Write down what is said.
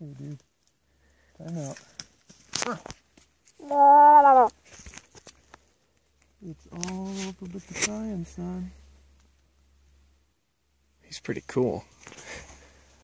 Hey, dude. Time out. It's all over with the science, son. He's pretty cool.